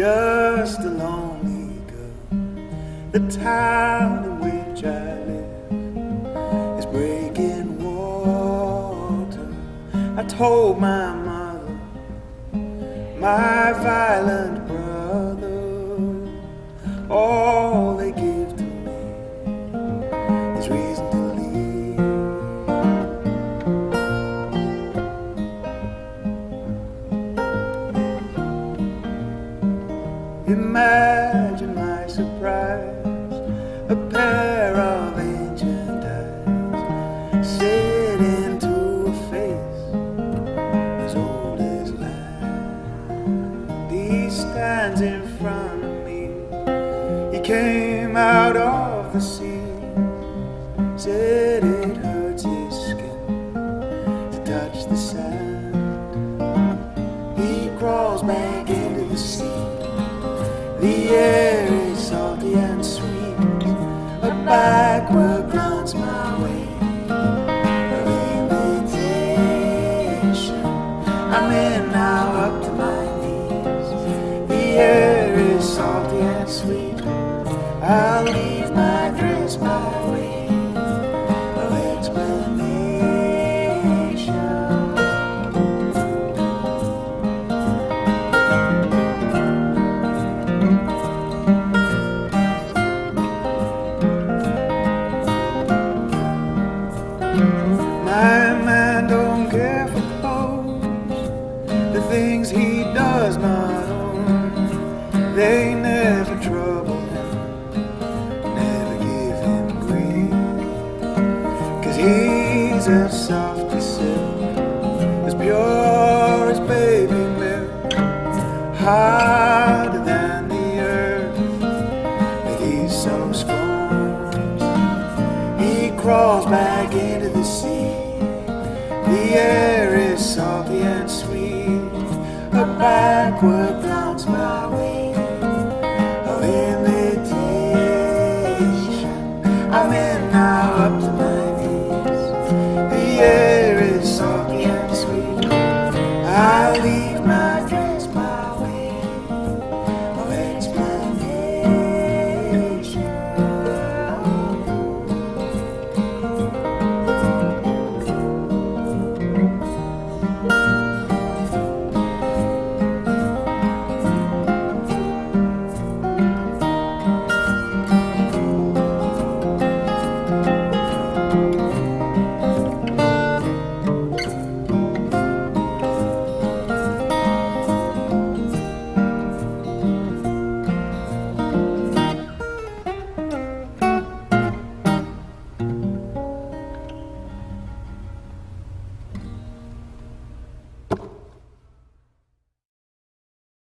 just a lonely girl. The town in which I live is breaking water. I told my mother, my violent brother, all they give to me is reason to leave. Imagine my surprise, a pair of ancient eyes set into a face as old as land. He stands in front of me, he came out of the sea, said it hurts his skin to touch the sand. He crawls back into the sea. The air is salty and sweet. A backward glance my way of invitation. I'm in now up to my knees. The air is salty and sweet. I'll leave my dress by way of explanation. My man don't care for clothes, the things he does not own. They never trouble him, never give him grief, 'cause he's as soft as silk, as pure as baby milk, harder than the earth that he's so scorned. He crawls back into the sea. The air is salty and sweet. A backward